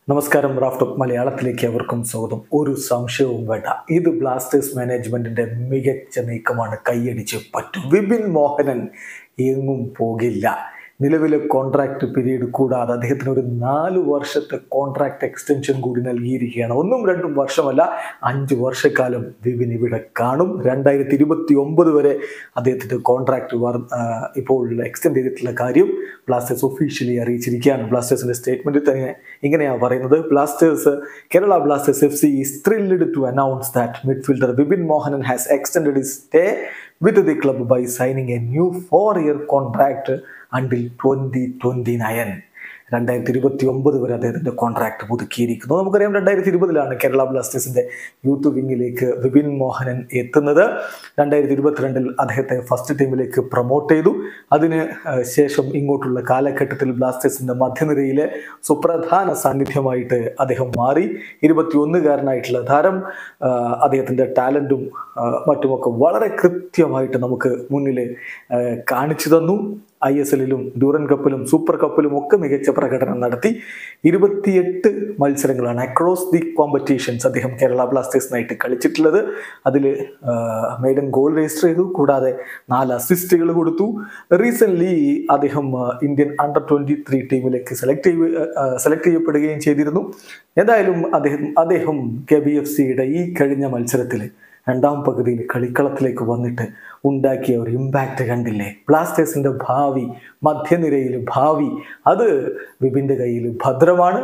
നമസ്കാരം. Raf talk മലയാളത്തിലേക്ക് അവർക്കും സ്വാഗതം. ഒരു സംശയവും വേണ്ട, ഇത് ബ്ലാസ്റ്റേഴ്സ് മാനേജ്മെന്റിന്റെ മികച്ച നീക്കമാണ്. കൈയടിച്ച് പറ്റും. വിപിൻ മോഹനൻ എങ്ങും പോകില്ല. നിലവിലെ കോൺട്രാക്ട് പീരീഡ് കൂടാതെ അദ്ദേഹത്തിന് ഒരു 4 വർഷത്തെ കോൺട്രാക്ട് എക്സ്റ്റൻഷൻ കൂടി നൽകിയിരിക്കുകയാണ്. 1-2 വർഷമല്ല, 5 വർഷക്കാലം വിപിൻ ഇവിടെ കാണും. 2029 വരെ അദ്ദേഹത്തിന്റെ കോൺട്രാക്ട് ഇപ്പോൾ എക്സ്റ്റെൻഡ് ചെയ്തിട്ടുള്ള കാര്യം ബ്ലാസ്റ്റേഴ്സ് ഒഫീഷ്യലി അറിയിച്ചിരിക്കുകയാണ്. ബ്ലാസ്റ്റേഴ്സിന്റെ സ്റ്റേറ്റ്മെന്റിൽ തന്നെ ഇങ്ങനെയാണ് പറയുന്നത്. Kerala Blasters FC is thrilled to announce that midfielder Vipin Mohanan has extended his stay with the club by signing a new 4-year contract until 2029. 2029 വരെ അദ്ദേഹത്തിന്റെ കോൺട്രാക്ട് പുതുക്കിയിരിക്കുന്നു. നമുക്കറിയാം 2020 കേരള ബ്ലാസ്റ്റേഴ്സിന്റെ യൂത്ത് വിങ്ങിലേക്ക് വിപിൻ മോഹനൻ എത്തുന്നത്. 2022 അദ്ദേഹത്തെ ഫസ്റ്റ് ടീമിലേക്ക് പ്രൊമോട്ട് ചെയ്തു. അതിന് ശേഷം ഇങ്ങോട്ടുള്ള കാലഘട്ടത്തിൽ ബ്ലാസ്റ്റേഴ്സിന്റെ മധ്യനിരയിലെ സുപ്രധാന സാന്നിധ്യമായിട്ട് അദ്ദേഹം മാറി. 21-കാരനായിട്ടുള്ള താരം അദ്ദേഹത്തിന്റെ ടാലന്റും മറ്റുമൊക്കെ വളരെ കൃത്യമായിട്ട് നമുക്ക് മുന്നിൽ കാണിച്ചു തന്നു. ISL-ലും ഡ്യൂറൻ കപ്പിലും സൂപ്പർ കപ്പിലും ഒക്കെ മികച്ച പ്രകടനം നടത്തി. 28 മത്സരങ്ങളാണ് അക്രോസ് ദി കോമ്പറ്റീഷൻസ് അദ്ദേഹം കേരള ബ്ലാസ്റ്റേഴ്സിനായിട്ട് കളിച്ചിട്ടുള്ളത്. അതിൽ മെയ്ഡൻ ഗോൾ രജിസ്റ്റർ ചെയ്തു. കൂടാതെ 4 അസിസ്റ്റുകൾ കൊടുത്തു. റീസെന്റ് അദ്ദേഹം ഇന്ത്യൻ അണ്ടർ 23 ടീമിലേക്ക് സെലക്ട് ചെയ്യപ്പെടുകയും ചെയ്തിരുന്നു. ഏതായാലും അദ്ദേഹം KBFCയുടെ ഈ കഴിഞ്ഞ മത്സരത്തിൽ 2ാം പകുതിയിൽ കളിക്കളത്തിലേക്ക് വന്നിട്ട് ഉണ്ടാക്കിയ ഒരു ഇമ്പാക്റ്റ് കണ്ടില്ലേ? ബ്ലാസ്റ്റേഴ്സിന്റെ ഭാവി, മധ്യനിരയിൽ ഭാവി, അത് വിപിന്റെ കയ്യിൽ ഭദ്രമാണ്.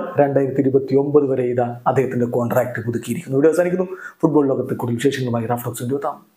2029 വരെ അദ്ദേഹത്തിന്റെ കോൺട്രാക്ട് പുതുക്കിയിരിക്കുന്നു. ഇവിടെ അവസാനിക്കുന്നു. ഫുട്ബോൾ ലോകത്തെ കൂടുതൽ വിശേഷങ്ങളുമായി റാഫ് ടോക്സ് എത്താം.